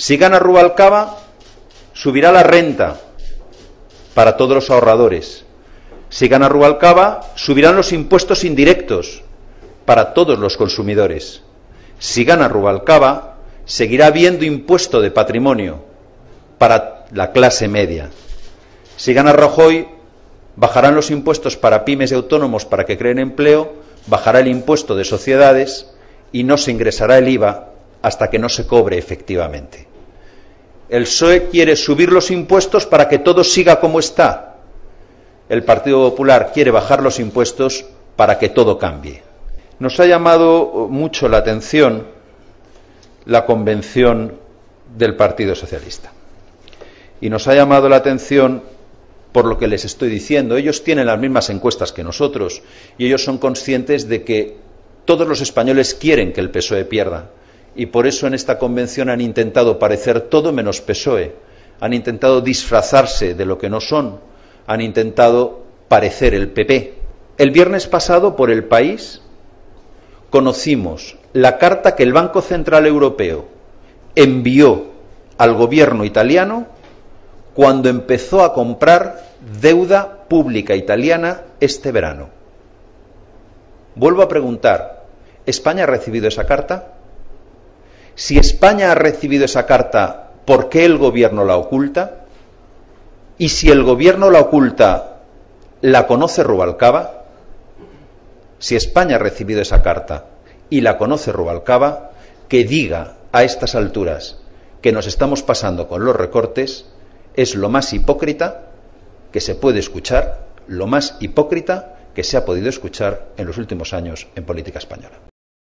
Si gana Rubalcaba, subirá la renta para todos los ahorradores. Si gana Rubalcaba, subirán los impuestos indirectos para todos los consumidores. Si gana Rubalcaba, seguirá habiendo impuesto de patrimonio para la clase media. Si gana Rajoy, bajarán los impuestos para pymes y autónomos para que creen empleo, bajará el impuesto de sociedades y no se ingresará el IVA hasta que no se cobre efectivamente. El PSOE quiere subir los impuestos para que todo siga como está. El Partido Popular quiere bajar los impuestos para que todo cambie. Nos ha llamado mucho la atención la convención del Partido Socialista. Y nos ha llamado la atención por lo que les estoy diciendo. Ellos tienen las mismas encuestas que nosotros y ellos son conscientes de que todos los españoles quieren que el PSOE pierda. Y por eso en esta convención han intentado parecer todo menos PSOE. Han intentado disfrazarse de lo que no son. Han intentado parecer el PP. El viernes pasado, por El País, conocimos la carta que el Banco Central Europeo envió al gobierno italiano cuando empezó a comprar deuda pública italiana este verano. Vuelvo a preguntar, ¿España ha recibido esa carta? Si España ha recibido esa carta, ¿por qué el gobierno la oculta? Y si el gobierno la oculta, ¿la conoce Rubalcaba? Si España ha recibido esa carta y la conoce Rubalcaba, que diga a estas alturas que nos estamos pasando con los recortes es lo más hipócrita que se puede escuchar, lo más hipócrita que se ha podido escuchar en los últimos años en política española.